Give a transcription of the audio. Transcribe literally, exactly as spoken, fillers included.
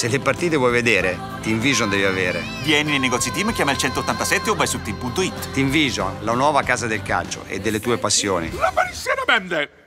Se le partite vuoi vedere, Team Vision devi avere. Vieni nei negozi Team, chiama il centottantasette o vai su team punto it. Team Vision, la nuova casa del calcio e delle tue passioni. La insieme!